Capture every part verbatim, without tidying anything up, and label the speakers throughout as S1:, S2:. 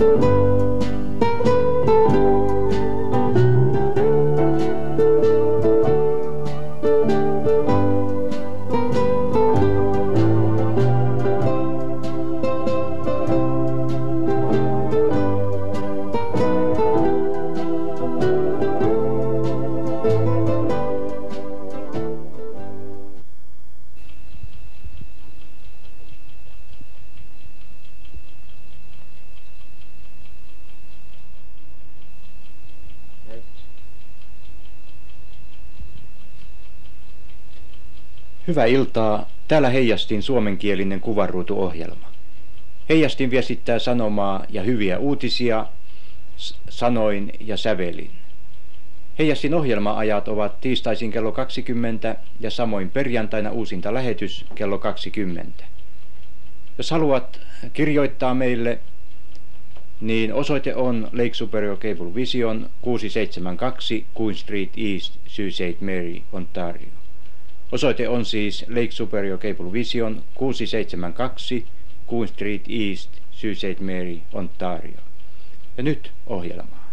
S1: Hyvää iltaa. Täällä Heijastin suomenkielinen kuvanruutuohjelma. Heijastin viestittää sanomaa ja hyviä uutisia sanoin ja sävelin. Heijastin ohjelma-ajat ovat tiistaisin kello kaksikymmentä ja samoin perjantaina uusinta lähetys kello kaksikymmentä. Jos haluat kirjoittaa meille, niin osoite on Lake Superior Cable Vision kuusi seitsemän kaksi Queen Street East, Sault Ste. Marie, Ontario. Osoite on siis Lake Superior Cable Vision kuusi seitsemän kaksi Queen Street East, Sault Ste. Marie, Ontario. Ja nyt ohjelmaan.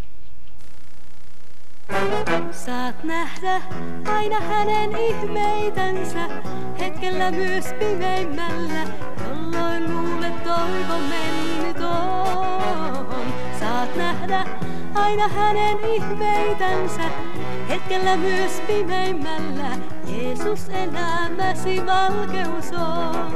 S2: Saat nähdä aina hänen ihmeitänsä, hetkellä myös pimeimmällä, jolloin luulet toivo mennyt on. Saat nähdä aina hänen ihmeitänsä, hetkellä myös pimeimmällä, Jeesus elämäsi valkeus on.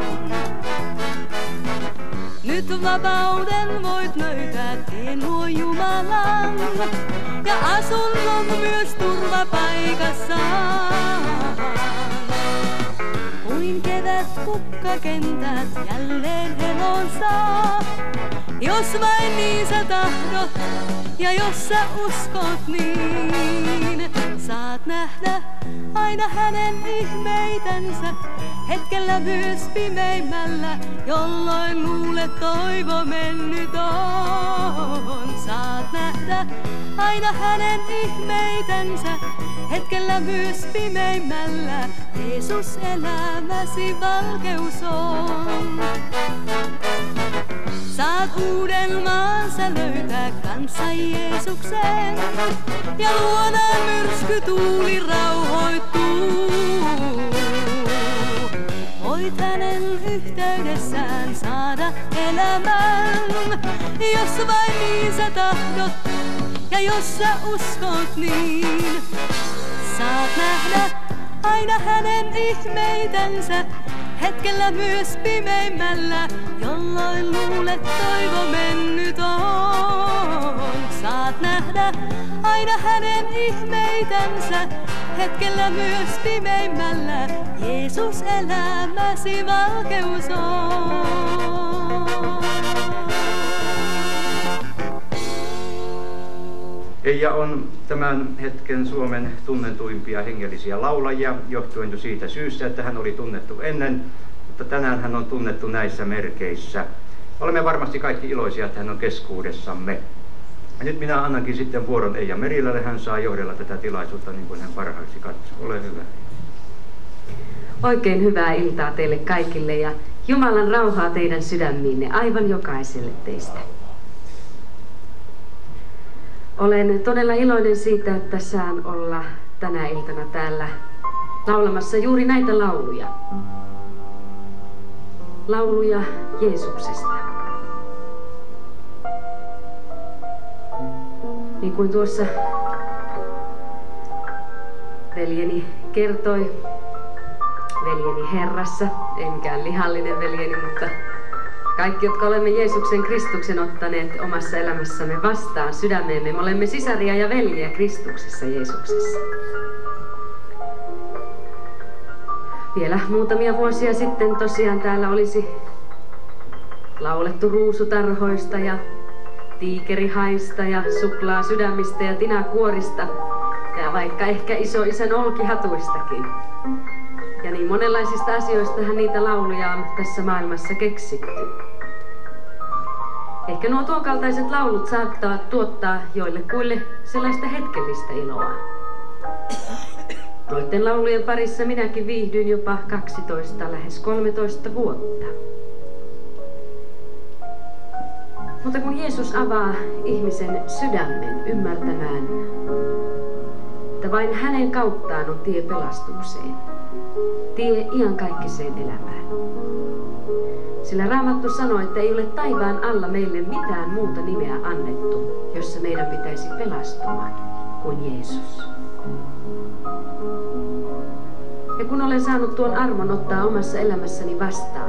S2: Nyt vapauden voit löytää, tien luo Jumalan, ja asunnon myös turvapaikassaan. Kuin kevät kukkakentät jälleen elon saa, jos vain niin sä tahdot ja jos sä uskot niin. Saat nähdä aina hänen ihmeitänsä, hetkellä myös pimeimmällä, jolloin luulet toivo mennyt on. Saat nähdä aina hänen ihmeitänsä, hetkellä myös pimeimmällä, Jeesus elämäsi valkeus on. Saat uuden maansa löytää kanssa Jeesuksen, ja luonaan myrsky tuuli rauhoittuu. Voit hänen yhteydessään saada elämän, jos vain niin sä tahdot ja jos sä uskot niin. Saat nähdä aina hänen ihmeitänsä, hetkellä myös pimeimmällä, jolloin luulet toivo mennyt on. Saat nähdä aina hänen ihmeitänsä, hetkellä myös pimeimmällä, Jeesus elämäsi valkeus on.
S1: Eija on tämän hetken Suomen tunnetuimpia hengellisiä laulajia, johtuen jo siitä syystä, että hän oli tunnettu ennen, mutta tänään hän on tunnettu näissä merkeissä. Olemme varmasti kaikki iloisia, että hän on keskuudessamme. Ja nyt minä annankin sitten vuoron Eija Merilälle, hän saa johdella tätä tilaisuutta niin kuin hän parhaaksi katsoo. Ole hyvä.
S3: Oikein hyvää iltaa teille kaikille ja Jumalan rauhaa teidän sydämiinne, aivan jokaiselle teistä. Olen todella iloinen siitä, että saan olla tänä iltana täällä laulamassa juuri näitä lauluja. Lauluja Jeesuksesta. Niin kuin tuossa veljeni kertoi, veljeni Herrassa, en mikään lihallinen veljeni, mutta kaikki, jotka olemme Jeesuksen Kristuksen ottaneet omassa elämässämme vastaan sydämeemme, me olemme sisaria ja veljiä Kristuksessa Jeesuksessa. Vielä muutamia vuosia sitten tosiaan täällä olisi laulettu ruusutarhoista ja tiikerihaista ja suklaa sydämistä ja tinakuorista ja vaikka ehkä isoisän olkihatuistakin. Ja niin monenlaisista asioistahan niitä lauluja on tässä maailmassa keksitty. Ehkä nuo tuon kaltaiset laulut saattavat tuottaa joillekuille sellaista hetkellistä iloa. Noiden laulujen parissa minäkin viihdyin jopa kaksitoista, lähes kolmetoista vuotta. Mutta kun Jeesus avaa ihmisen sydämen ymmärtämään, että vain hänen kauttaan on tie pelastukseen, tie iankaikkiseen elämään. Sillä Raamattu sanoo, että ei ole taivaan alla meille mitään muuta nimeä annettu, jossa meidän pitäisi pelastua kuin Jeesus. Ja kun olen saanut tuon armon ottaa omassa elämässäni vastaan,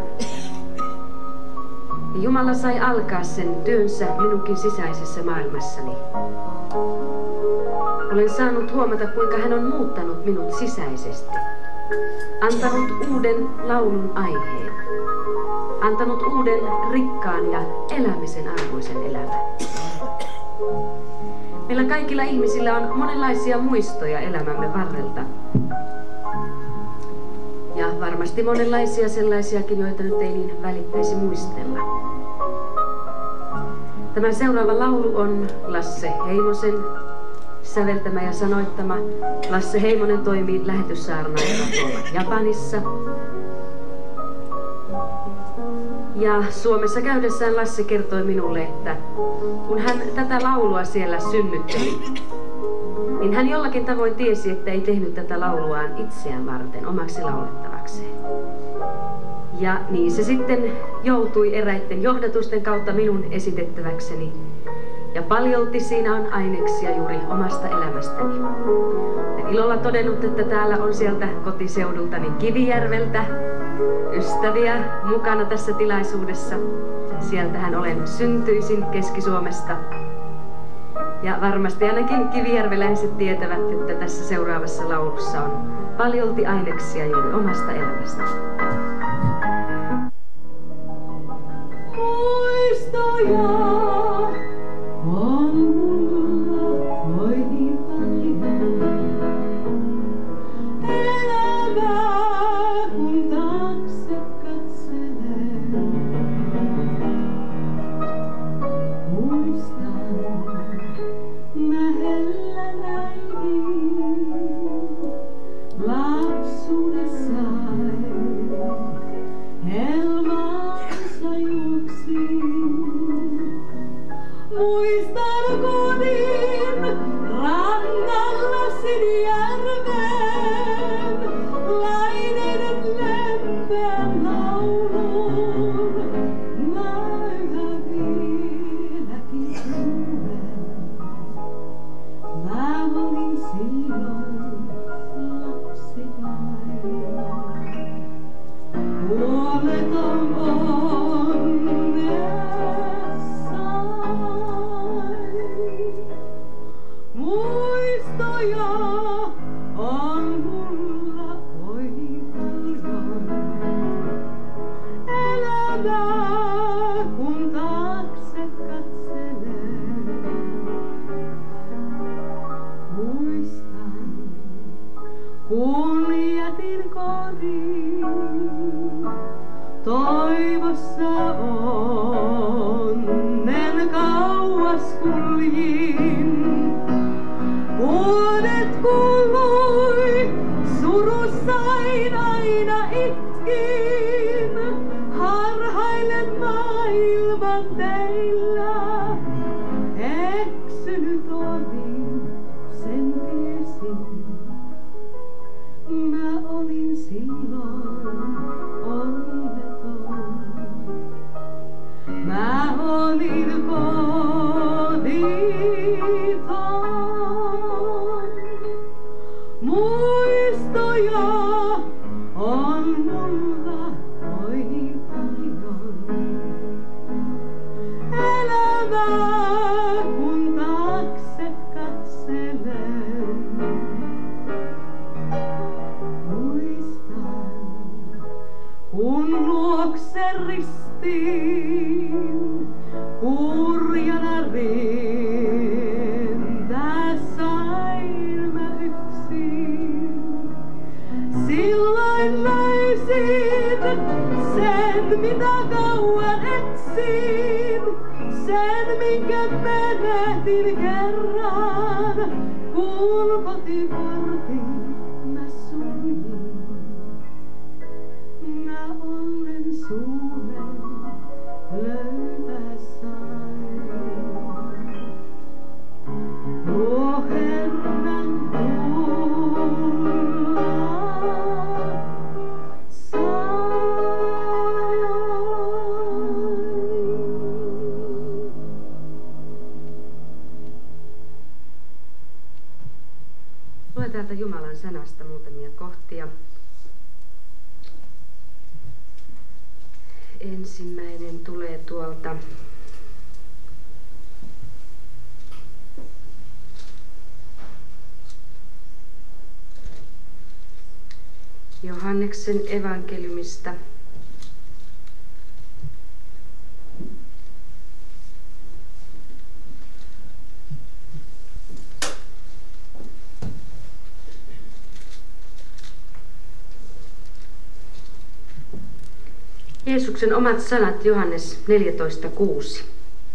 S3: ja Jumala sai alkaa sen työnsä minunkin sisäisessä maailmassani, olen saanut huomata, kuinka hän on muuttanut minut sisäisesti, antanut uuden laulun aiheen, antanut uuden rikkaan ja elämisen arvoisen elämän. Meillä kaikilla ihmisillä on monenlaisia muistoja elämämme varrelta. Ja varmasti monenlaisia sellaisiakin, joita nyt ei niin välittäisi muistella. Tämä seuraava laulu on Lasse Heimosen säveltämä ja sanoittama. Lasse Heimonen toimii lähetyssaarnaajana tuolla Japanissa. Ja Suomessa käydessään Lasse kertoi minulle, että kun hän tätä laulua siellä synnytteli, niin hän jollakin tavoin tiesi, että ei tehnyt tätä lauluaan itseään varten omaksi laulettavakseen. Ja niin se sitten joutui eräitten johdatusten kautta minun esitettäväkseni. Ja paljolti siinä on aineksia juuri omasta elämästäni. Olen ilolla todennut, että täällä on sieltä kotiseudultani Kivijärveltä ystäviä mukana tässä tilaisuudessa. Sieltähän olen syntyisin Keski-Suomesta. Ja varmasti ainakin kivijärveläiset tietävät, että tässä seuraavassa laulussa on paljolti aineksia juuri omasta elämästä.
S2: Muistoja on mulla oikein paljon. Elämää kun taakse katselen. Muistan mä hellä näin lapsuudessaan. Helmaansa juoksin. Muistan kodin rannalla Sinijärven, laineiden lempeän laulun. Mä yhä vieläkin kuulen. Mä olin silloin lapsi vain. Huoleton onnessain. Muistoja on mulla oikein paljon. Elämää kun taakse katselen. Muistan kun jätin kodin. Toivossa onnen kauas kuljin. Vuodet kului, surussain aina itkin. Harhailen maailman teillä, eksynyt olin, sen tiesin. Mä olin silloin onneton. Mä olin koditon. Muistoja on mulla oikein paljon. Elämää kun taakse katselen. Muistan kun luokse ristiin kurjana rientää sain mä yksin. Silloin löysin sen mitä kauan etsin, sen minkä menehdin kerran, kun kotiportin mä suljin. Mä olen Suomen löytää sain.
S3: Lue täältä Jumalan sanasta muutamia kohtia. Ensimmäinen tulee tuolta Johanneksen evankeliumista. Jeesuksen omat sanat, Johannes neljätoista kuusi.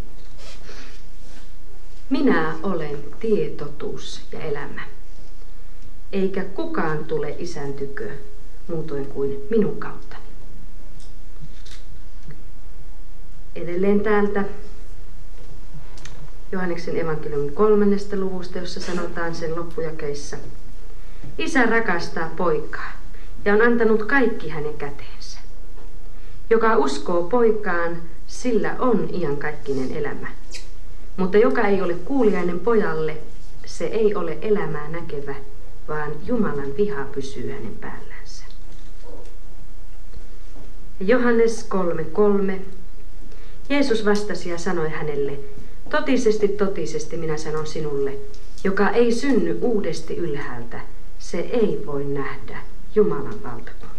S3: Minä olen tie, totuus ja elämä. Eikä kukaan tule Isän tykö muutoin kuin minun kauttani. Edelleen täältä Johanneksen evankeliumin kolmannesta luvusta, jossa sanotaan sen loppujakeissa. Isä rakastaa poikaa ja on antanut kaikki hänen käteensä. Joka uskoo poikaan, sillä on iankaikkinen elämä. Mutta joka ei ole kuuliainen pojalle, se ei ole elämää näkevä, vaan Jumalan viha pysyy hänen päällänsä. Johannes kolme kolme. Jeesus vastasi ja sanoi hänelle, totisesti, totisesti minä sanon sinulle, joka ei synny uudesti ylhäältä, se ei voi nähdä Jumalan valtakuntaa.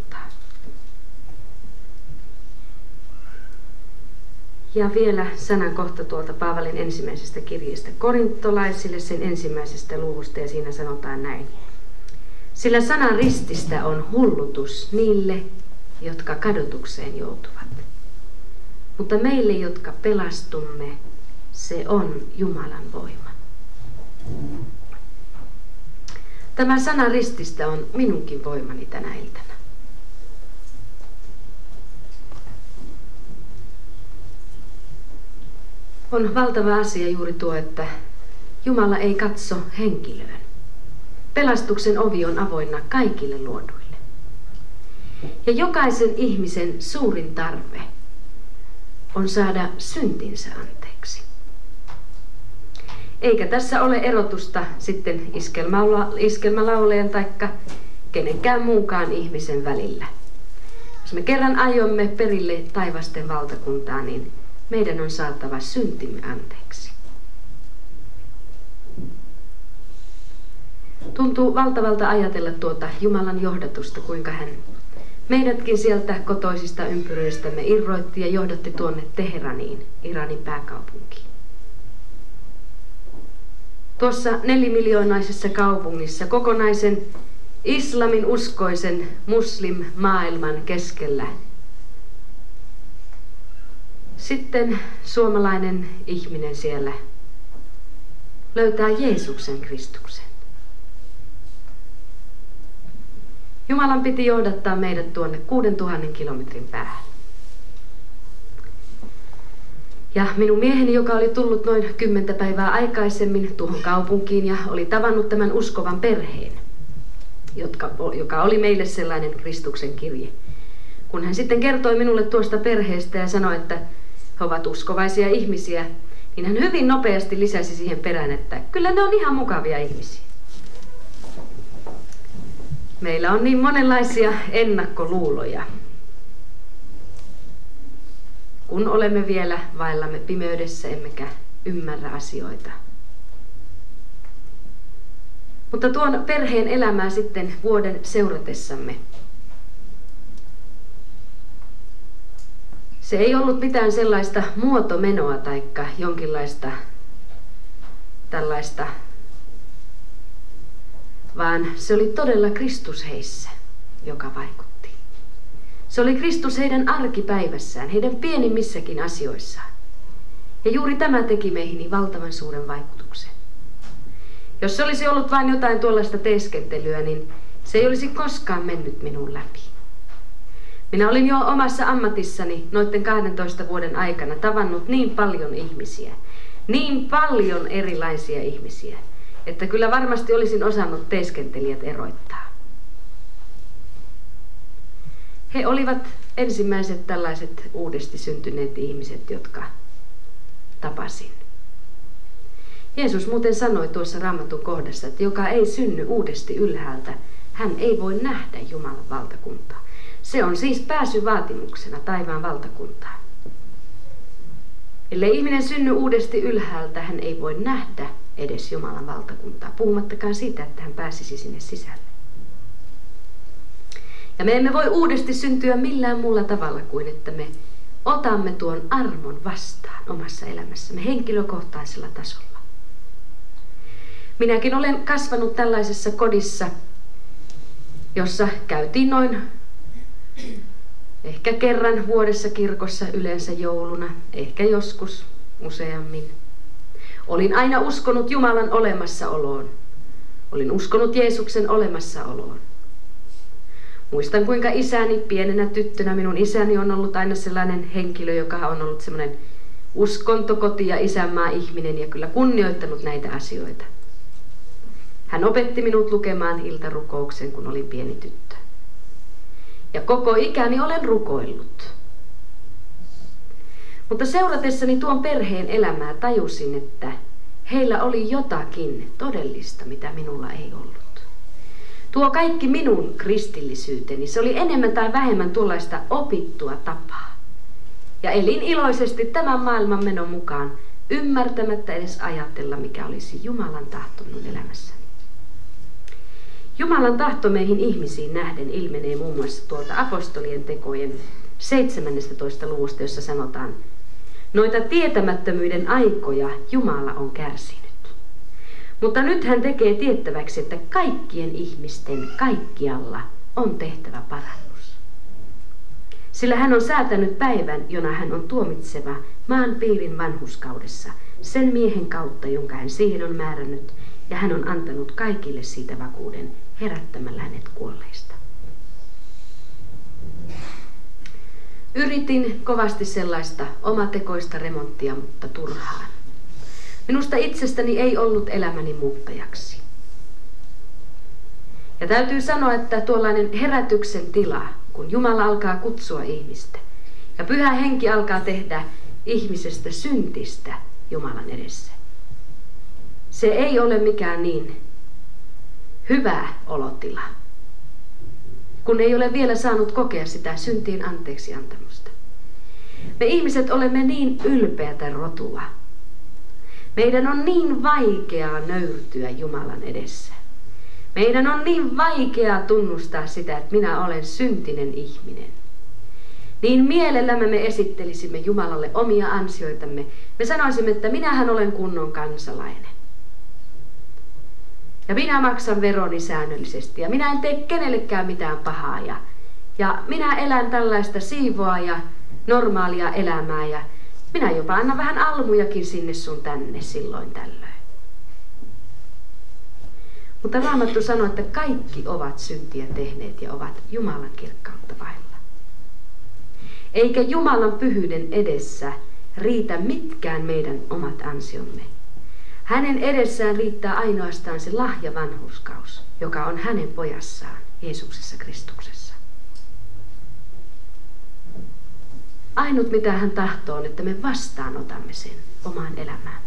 S3: Ja vielä sanan kohta tuolta Paavalin ensimmäisestä kirjeestä korintolaisille, sen ensimmäisestä luvusta, ja siinä sanotaan näin. Sillä sanan rististä on hullutus niille, jotka kadotukseen joutuvat. Mutta meille, jotka pelastumme, se on Jumalan voima. Tämä sana rististä on minunkin voimani tänä iltana. On valtava asia juuri tuo, että Jumala ei katso henkilöön. Pelastuksen ovi on avoinna kaikille luoduille. Ja jokaisen ihmisen suurin tarve on saada syntinsä anteeksi. Eikä tässä ole erotusta sitten iskelmälaulajan taikka kenenkään muunkaan ihmisen välillä. Jos me kerran aiomme perille taivasten valtakuntaa, niin meidän on saatava syntimme anteeksi. Tuntuu valtavalta ajatella tuota Jumalan johdatusta, kuinka hän meidätkin sieltä kotoisista ympyröistämme irroitti ja johdatti tuonne Teheraniin, Iranin pääkaupunkiin. Tuossa nelimiljoonnaisessa kaupungissa kokonaisen islamin uskoisen muslim-maailman keskellä sitten suomalainen ihminen siellä löytää Jeesuksen Kristuksen. Jumalan piti johdattaa meidät tuonne kuuden tuhannen kilometrin päähän. Ja minun mieheni, joka oli tullut noin kymmentä päivää aikaisemmin tuohon kaupunkiin ja oli tavannut tämän uskovan perheen, jotka, joka oli meille sellainen Kristuksen kirje. Kun hän sitten kertoi minulle tuosta perheestä ja sanoi, että he ovat uskovaisia ihmisiä, niin hän hyvin nopeasti lisäsi siihen perään, että kyllä ne on ihan mukavia ihmisiä. Meillä on niin monenlaisia ennakkoluuloja, kun olemme vielä vaellamme pimeydessä emmekä ymmärrä asioita. Mutta tuon perheen elämää sitten vuoden seuratessamme. Se ei ollut mitään sellaista muotomenoa taikka jonkinlaista tällaista, vaan se oli todella Kristus heissä, joka vaikutti. Se oli Kristus heidän arkipäivässään, heidän pienimmissäkin asioissaan. Ja juuri tämä teki meihin niin valtavan suuren vaikutuksen. Jos se olisi ollut vain jotain tuollaista teeskentelyä, niin se ei olisi koskaan mennyt minun läpi. Minä olin jo omassa ammatissani noiden kahdentoista vuoden aikana tavannut niin paljon ihmisiä, niin paljon erilaisia ihmisiä, että kyllä varmasti olisin osannut teeskentelijät erottaa. He olivat ensimmäiset tällaiset uudesti syntyneet ihmiset, jotka tapasin. Jeesus muuten sanoi tuossa Raamatun kohdassa, että joka ei synny uudesti ylhäältä, hän ei voi nähdä Jumalan valtakuntaa. Se on siis pääsy vaatimuksena taivaan valtakuntaan. Ellei ihminen synny uudesti ylhäältä, hän ei voi nähdä edes Jumalan valtakuntaa, puhumattakaan siitä, että hän pääsisi sinne sisälle. Ja me emme voi uudesti syntyä millään muulla tavalla kuin, että me otamme tuon armon vastaan omassa elämässämme henkilökohtaisella tasolla. Minäkin olen kasvanut tällaisessa kodissa, jossa käytiin noin ehkä kerran vuodessa kirkossa, yleensä jouluna, ehkä joskus useammin. Olin aina uskonut Jumalan olemassaoloon. Olin uskonut Jeesuksen olemassaoloon. Muistan, kuinka isäni pienenä tyttönä, minun isäni on ollut aina sellainen henkilö, joka on ollut semmoinen uskontokoti- ja isänmaa ihminen ja kyllä kunnioittanut näitä asioita. Hän opetti minut lukemaan iltarukouksen, kun olin pieni tyttö. Ja koko ikäni olen rukoillut. Mutta seuratessani tuon perheen elämää tajusin, että heillä oli jotakin todellista, mitä minulla ei ollut. Tuo kaikki minun kristillisyyteni, se oli enemmän tai vähemmän tuollaista opittua tapaa. Ja elin iloisesti tämän maailman menon mukaan, ymmärtämättä edes ajatella, mikä olisi Jumalan tahto minun elämässäni. Jumalan tahto meihin ihmisiin nähden ilmenee muun muassa tuolta apostolien tekojen seitsemännestätoista luvusta, jossa sanotaan: noita tietämättömyyden aikoja Jumala on kärsinyt. Mutta nyt hän tekee tiettäväksi, että kaikkien ihmisten kaikkialla on tehtävä parannus. Sillä hän on säätänyt päivän, jona hän on tuomitseva maan piirin vanhurskaudessa, sen miehen kautta, jonka hän siihen on määrännyt, ja hän on antanut kaikille siitä vakuuden herättämällä hänet kuolleista. Yritin kovasti sellaista omatekoista remonttia, mutta turhaan. Minusta itsestäni ei ollut elämäni muuttajaksi. Ja täytyy sanoa, että tuollainen herätyksen tila, kun Jumala alkaa kutsua ihmistä ja Pyhä Henki alkaa tehdä ihmisestä syntistä Jumalan edessä, se ei ole mikään niin hyvä olotila, kun ei ole vielä saanut kokea sitä syntien anteeksi antamusta. Me ihmiset olemme niin ylpeätä rotua. Meidän on niin vaikeaa nöyrtyä Jumalan edessä. Meidän on niin vaikeaa tunnustaa sitä, että minä olen syntinen ihminen. Niin mielellämme me esittelisimme Jumalalle omia ansioitamme. Me sanoisimme, että minähän olen kunnon kansalainen. Ja minä maksan veroni säännöllisesti ja minä en tee kenellekään mitään pahaa. Ja, ja minä elän tällaista siivoa ja normaalia elämää ja minä jopa annan vähän almujakin sinne sun tänne silloin tällöin. Mutta Raamattu sanoo, että kaikki ovat syntiä tehneet ja ovat Jumalan kirkkautta vailla. Eikä Jumalan pyhyyden edessä riitä mitkään meidän omat ansiomme. Hänen edessään riittää ainoastaan se lahja vanhurskaus, joka on hänen pojassaan, Jeesuksessa Kristuksessa. Ainut mitä hän tahtoo on, että me vastaanotamme sen omaan elämäämme.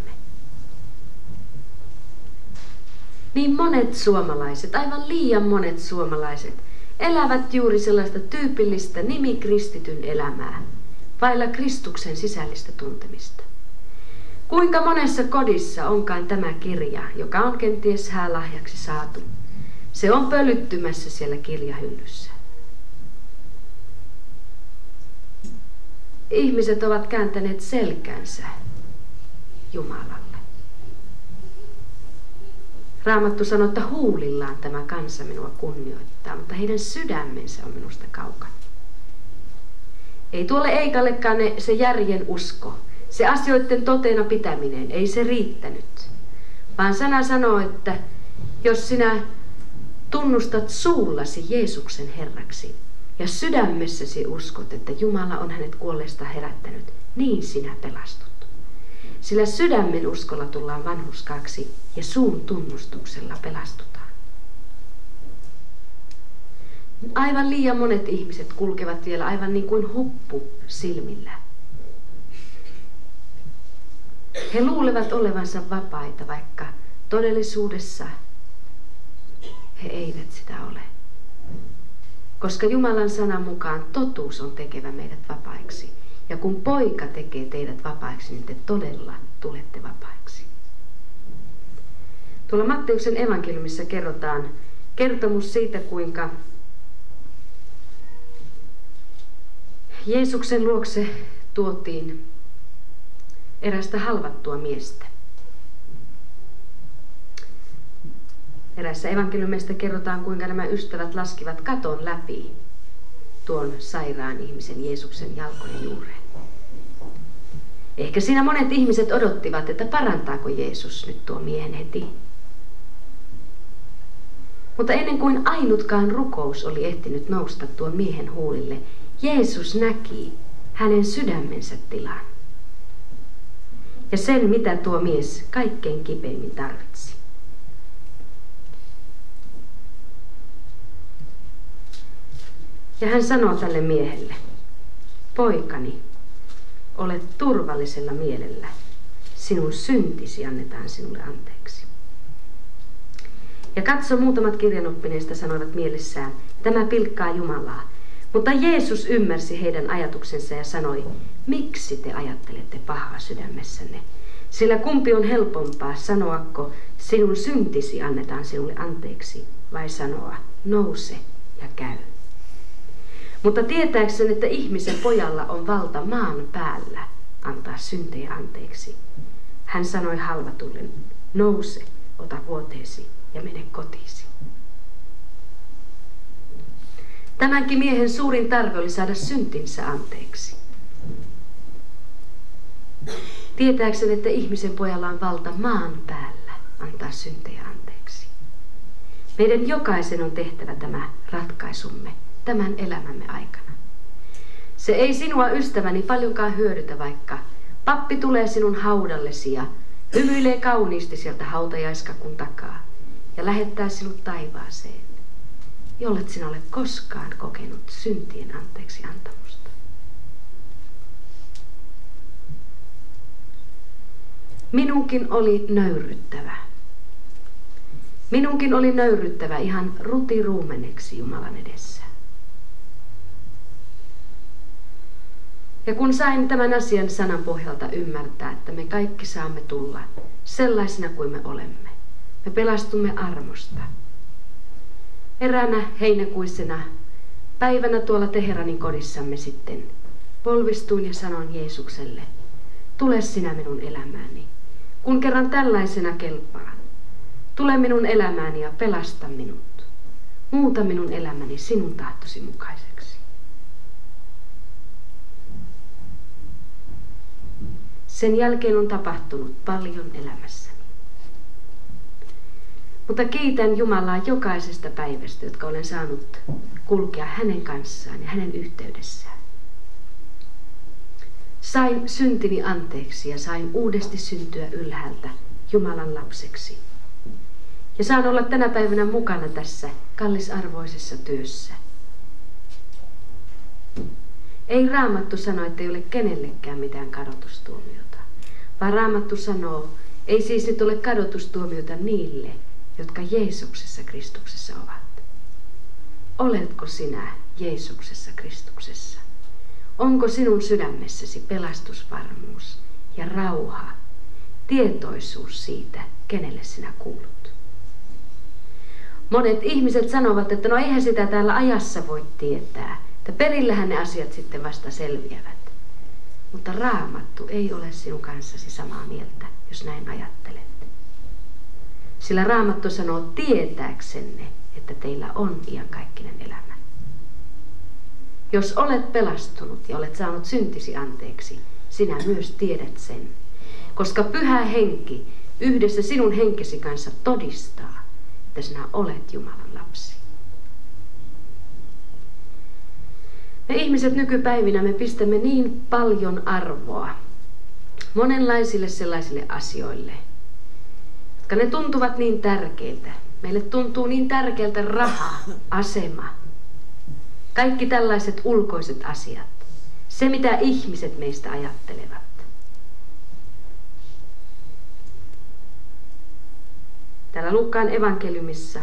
S3: Niin monet suomalaiset, aivan liian monet suomalaiset, elävät juuri sellaista tyypillistä nimikristityn elämää, vailla Kristuksen sisällistä tuntemista. Kuinka monessa kodissa onkaan tämä kirja, joka on kenties häälahjaksi saatu, se on pölyttymässä siellä kirjahyllyssä. Ihmiset ovat kääntäneet selkänsä Jumalalle. Raamattu sanoo, että huulillaan tämä kansa minua kunnioittaa, mutta heidän sydämensä on minusta kaukana. Ei tuolle Eikallekaan ne, se järjen usko, se asioiden toteena pitäminen, ei se riittänyt. Vaan sana sanoo, että jos sinä tunnustat suullasi Jeesuksen Herraksi ja sydämessäsi uskot, että Jumala on hänet kuolleesta herättänyt, niin sinä pelastut. Sillä sydämen uskolla tullaan vanhurskaaksi ja suun tunnustuksella pelastutaan. Aivan liian monet ihmiset kulkevat vielä aivan niin kuin huppu silmillä. He luulevat olevansa vapaita, vaikka todellisuudessa he eivät sitä ole. Koska Jumalan sanan mukaan totuus on tekevä meidät vapaiksi. Ja kun poika tekee teidät vapaiksi, niin te todella tulette vapaiksi. Tuolla Matteuksen evankeliumissa kerrotaan kertomus siitä, kuinka Jeesuksen luokse tuotiin erästä halvattua miestä. Erässä evankeliumista kerrotaan, kuinka nämä ystävät laskivat katon läpi tuon sairaan ihmisen Jeesuksen jalkojen juureen. Ehkä siinä monet ihmiset odottivat, että parantaako Jeesus nyt tuo miehen heti. Mutta ennen kuin ainutkaan rukous oli ehtinyt nousta tuon miehen huulille, Jeesus näki hänen sydämensä tilan. Ja sen, mitä tuo mies kaikkein kipeimmin tarvitsi. Ja hän sanoo tälle miehelle, poikani, olet turvallisella mielellä. Sinun syntisi annetaan sinulle anteeksi. Ja katso, muutamat kirjanoppineista sanoivat mielessään, tämä pilkkaa Jumalaa. Mutta Jeesus ymmärsi heidän ajatuksensa ja sanoi, miksi te ajattelette pahaa sydämessänne? Sillä kumpi on helpompaa, sanoako, sinun syntisi annetaan sinulle anteeksi, vai sanoa, nouse ja käy. Mutta tietääkseni, että ihmisen pojalla on valta maan päällä antaa syntejä anteeksi. Hän sanoi halvatulle, nouse, ota vuoteesi ja mene kotiisi. Tämänkin miehen suurin tarve oli saada syntinsä anteeksi. Tietääkseni, että ihmisen pojalla on valta maan päällä antaa syntejä anteeksi. Meidän jokaisen on tehtävä tämä ratkaisumme tämän elämämme aikana. Se ei sinua, ystäväni, paljonkaan hyödytä, vaikka pappi tulee sinun haudallesi ja hymyilee kauniisti sieltä hautajaiskakun takaa ja lähettää sinut taivaaseen, jollet sinä ole koskaan kokenut syntien anteeksi antamusta. Minunkin oli nöyryttävä. Minunkin oli nöyryttävä ihan rutiruumeneksi Jumalan edessä. Ja kun sain tämän asian sanan pohjalta ymmärtää, että me kaikki saamme tulla sellaisina kuin me olemme. Me pelastumme armosta. Eräänä heinäkuisena päivänä tuolla Teheranin kodissamme sitten polvistuin ja sanoin Jeesukselle, tule sinä minun elämääni, kun kerran tällaisena kelpaan. Tule minun elämääni ja pelasta minut. Muuta minun elämäni sinun tahtosi mukaiseksi. Sen jälkeen on tapahtunut paljon elämässäni. Mutta kiitän Jumalaa jokaisesta päivästä, jotka olen saanut kulkea hänen kanssaan ja hänen yhteydessään. Sain syntini anteeksi ja sain uudesti syntyä ylhäältä Jumalan lapseksi. Ja saan olla tänä päivänä mukana tässä kallisarvoisessa työssä. Ei Raamattu sano, että ei ole kenellekään mitään kadotustuomiota, vaan Raamattu sanoo, ei siis nyt ole kadotustuomiota niille, jotka Jeesuksessa Kristuksessa ovat. Oletko sinä Jeesuksessa Kristuksessa? Onko sinun sydämessäsi pelastusvarmuus ja rauha, tietoisuus siitä, kenelle sinä kuulut? Monet ihmiset sanovat, että no eihän sitä täällä ajassa voi tietää, että perillähän ne asiat sitten vasta selviävät. Mutta Raamattu ei ole sinun kanssasi samaa mieltä, jos näin ajattelet. Sillä Raamattu sanoo tietääksenne, että teillä on iankaikkinen elämä. Jos olet pelastunut ja olet saanut syntisi anteeksi, sinä myös tiedät sen. Koska Pyhä Henki yhdessä sinun henkesi kanssa todistaa, että sinä olet Jumalan lapsi. Me ihmiset nykypäivinä me pistämme niin paljon arvoa monenlaisille sellaisille asioille, jotka ne tuntuvat niin tärkeiltä. Meille tuntuu niin tärkeältä raha, asema, kaikki tällaiset ulkoiset asiat, se mitä ihmiset meistä ajattelevat. täällä Luukkaan evankeliumissa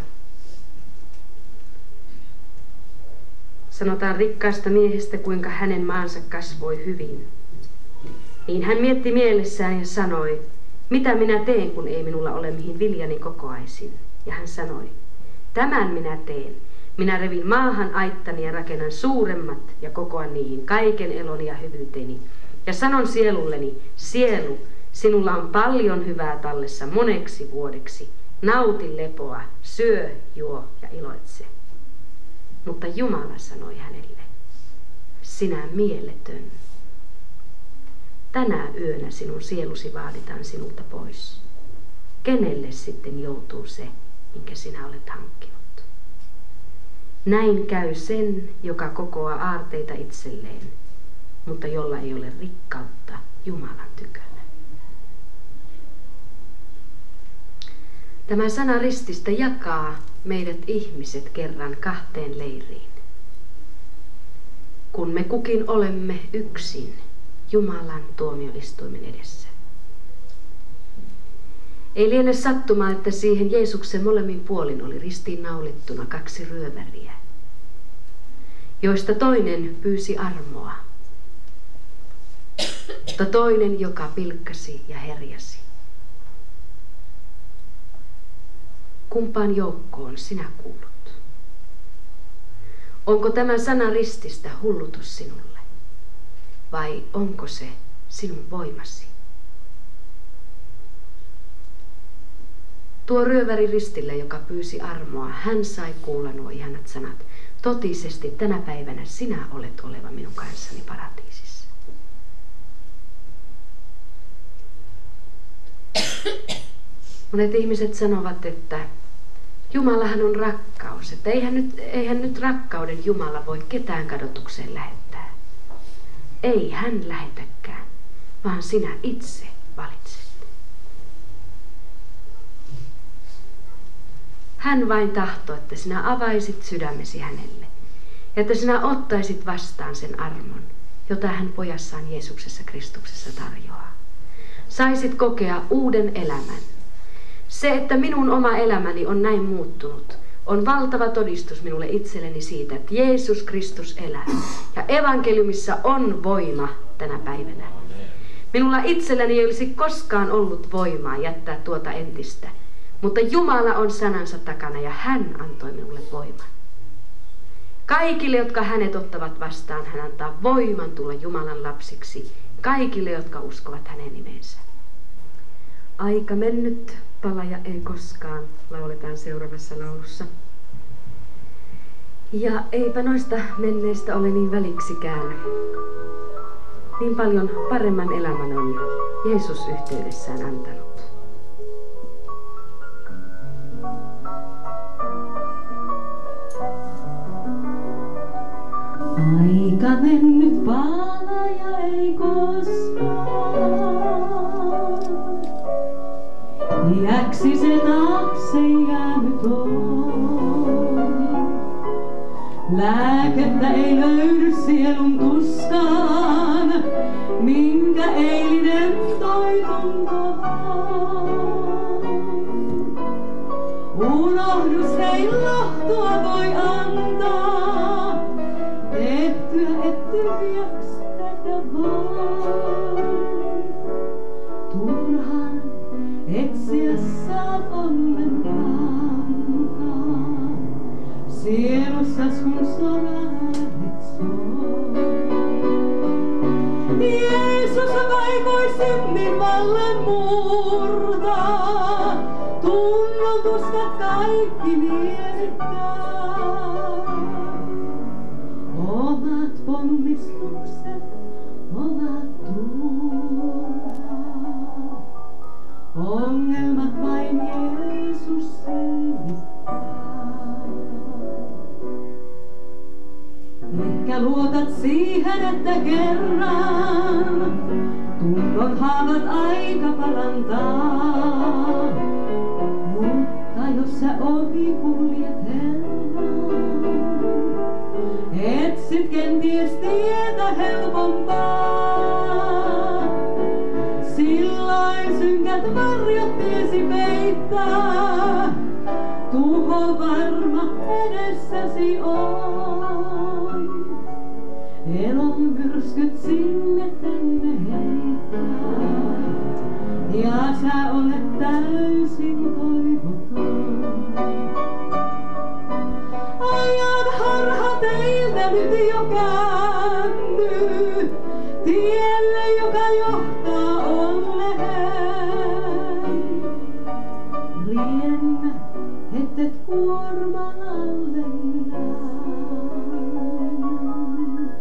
S3: sanotaan rikkaasta miehestä, kuinka hänen maansa kasvoi hyvin. Niin hän mietti mielessään ja sanoi, mitä minä teen, kun ei minulla ole mihin viljani kokoaisin. Ja hän sanoi, tämän minä teen. Minä revin maahan aittani ja rakennan suuremmat ja kokoan niihin kaiken eloni ja hyvyyteni. Ja sanon sielulleni, sielu, sinulla on paljon hyvää tallessa moneksi vuodeksi. Nauti lepoa, syö, juo ja iloitse. Mutta Jumala sanoi hänelle, sinä mieletön. Tänä yönä sinun sielusi vaaditaan sinulta pois. Kenelle sitten joutuu se, minkä sinä olet hankkinut? Näin käy sen, joka kokoaa aarteita itselleen, mutta jolla ei ole rikkautta Jumalan tykönä. Tämä sana rististä jakaa meidät ihmiset kerran kahteen leiriin. Kun me kukin olemme yksin Jumalan tuomioistuimen edessä. Ei liene sattumaa, että siihen Jeesuksen molemmin puolin oli ristiin naulittuna kaksi ryöväriä, joista toinen pyysi armoa, mutta toinen, joka pilkkasi ja herjasi. Kumpaan joukkoon sinä kuulut? Onko tämä sana rististä hullutus sinulle? Vai onko se sinun voimasi? Tuo ryöväri ristillä, joka pyysi armoa, hän sai kuulla nuo ihanat sanat. Totisesti tänä päivänä sinä olet oleva minun kanssani paratiisissa. Monet ihmiset sanovat, että Jumalahan on rakkaus, että eihän nyt, eihän nyt rakkauden Jumala voi ketään kadotukseen lähettää. Ei hän lähetäkään, vaan sinä itse valitset. Hän vain tahtoo, että sinä avaisit sydämesi hänelle ja että sinä ottaisit vastaan sen armon, jota hän pojassaan Jeesuksessa Kristuksessa tarjoaa. Saisit kokea uuden elämän. Se, että minun oma elämäni on näin muuttunut, on valtava todistus minulle itselleni siitä, että Jeesus Kristus elää. Ja evankeliumissa on voima tänä päivänä. Minulla itselläni ei olisi koskaan ollut voimaa jättää tuota entistä. Mutta Jumala on sanansa takana ja hän antoi minulle voiman. Kaikille, jotka hänet ottavat vastaan, hän antaa voiman tulla Jumalan lapsiksi. Kaikille, jotka uskovat hänen nimensä. Aika mennyt, palaja ei koskaan, lauletaan seuraavassa laulussa. Ja eipä noista menneistä ole niin väliksikään. Niin paljon paremman elämän on Jeesus yhteydessään antanut.
S2: Aika mennyt palaja ei koskaan, iäksi se taakse jäänyt on. Lääkettä ei löydy sielun tuskaan, minkä eilinen toi tuntomaan. Unohdus ei lohtua voi antaa, tehtyä et tyhjäks tehdä vaan. Turhaan etsiä saat ollenkaan, sielussas kun soraäänet soi. Jeesus vaivoi synnin vallan murtaa, tunnotusta kaikki lievittää. Omat ponnistukset ovat turhaa, ongelmat vain Jeesus selvittää. Ehkä luotat siihen, että kerran tunnon haavat aika parantaa, mutta jos sä ohi kuljet Herran, etsit kenties tietä helpompaa. Silloin synkät varjot tiesi peittää, edessäsi on. Elon myrskyt sinne tänne heittää, ja sä olet täysin toivoton. Ajan harha teiltä nyt jo käänny, tielle joka johtaa onneen. Riennä, ettet kuorma alle näin.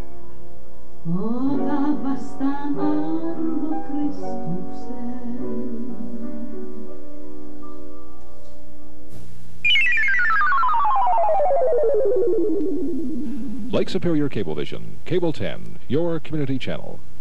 S2: Ota vastaan armo Kristuksen.
S4: Lake Superior Cablevision, Cable ten, your community channel.